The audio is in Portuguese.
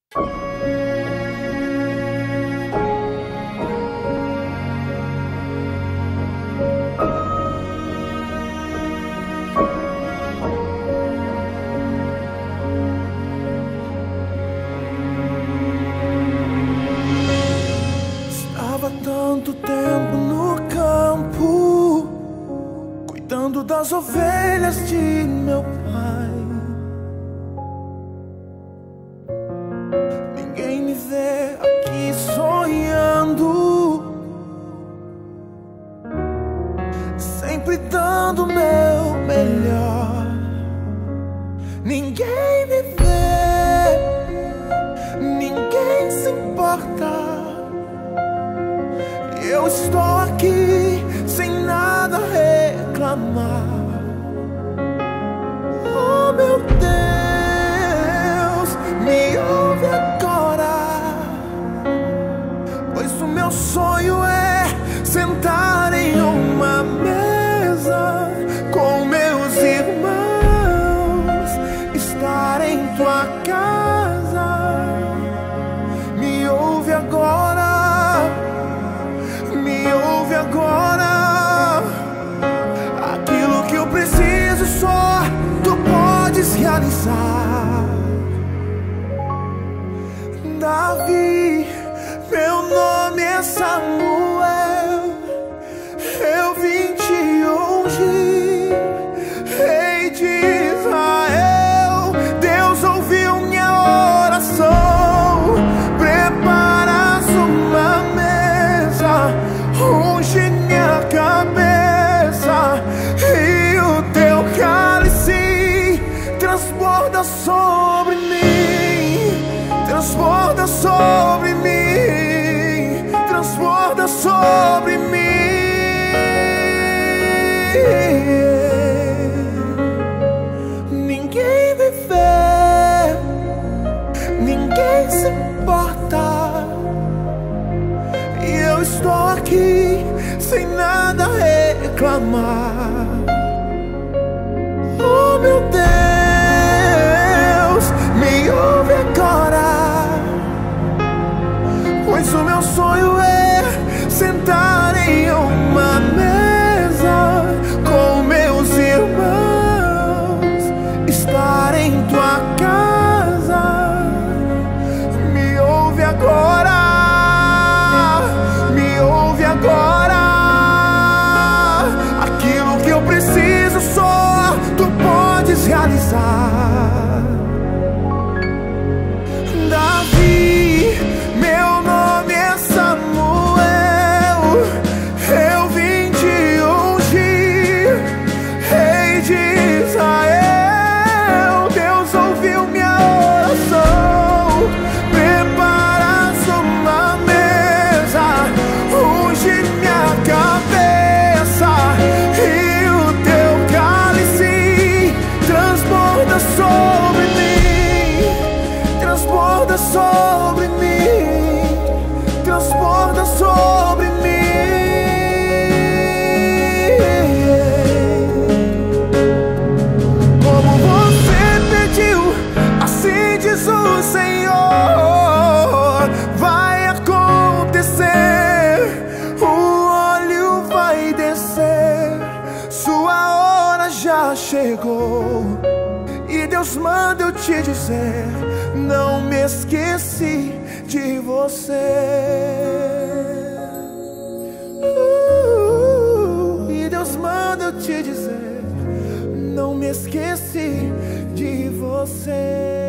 Estava tanto tempo no campo, cuidando das ovelhas de meu pai. Ninguém me vê aqui sonhando, sempre dando o meu melhor. Ninguém me vê, ninguém se importa. Eu estou aqui sem nada a reclamar. Oh meu Deus, me ouve agora, pois o meu sonho é sentar em uma mesa com meus irmãos, estar em tua casa. Me ouve agora, me ouve agora. Aquilo que eu preciso só tu podes realizar. Davi, meu nome é Samuel, eu vim te ungir, rei de Israel. Deus ouviu minha oração, preparas uma mesa, unge minha cabeça, e o teu cálice transborda sobre mim, transborda sobre mim, transborda sobre mim. Ninguém me vê, ninguém se importa, e eu estou aqui sem nada a reclamar. Oh meu Deus, me ouve agora, pois o meu sonho é sentar em uma mesa com meus irmãos, estar em tua casa. Me ouve agora, me ouve agora. Aquilo que eu preciso só tu podes realizar. Davi, meu nome é Samuel, eu vim te ungir, rei de Israel. Deus ouviu minha oração, preparas uma mesa, unge minha cabeça, e o teu cálice transborda sobre mim, transborda sobre mim, transborda sobre mim. Como você pediu, assim diz o Senhor, vai acontecer. O óleo vai descer, sua hora já chegou. E Deus manda eu te dizer, não me esqueci de você. E Deus manda eu te dizer, não me esqueci de você.